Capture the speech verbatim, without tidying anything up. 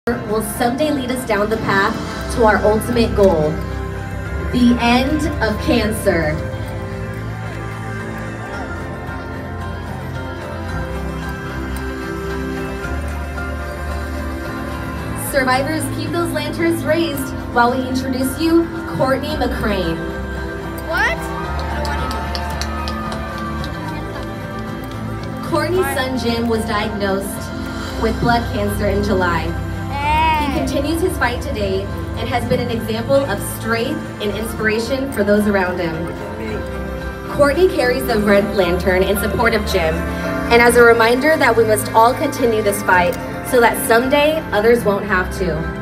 will someday lead us down the path to our ultimate goal, the end of cancer. Survivors, keep those lanterns raised while we introduce you Courtney McCrane. What? Courtney's son Jim was diagnosed with blood cancer in July. He continues his fight today and has been an example of strength and inspiration for those around him. Courtney carries the red lantern in support of Jim, and as a reminder that we must all continue this fight so that someday others won't have to.